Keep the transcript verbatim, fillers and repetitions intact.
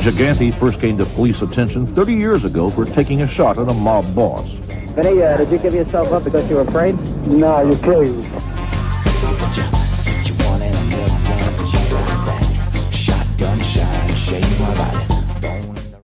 Gigante first came to police attention thirty years ago for taking a shot at a mob boss. Vinny, uh, did you give yourself up because you were afraid? No, you're kidding.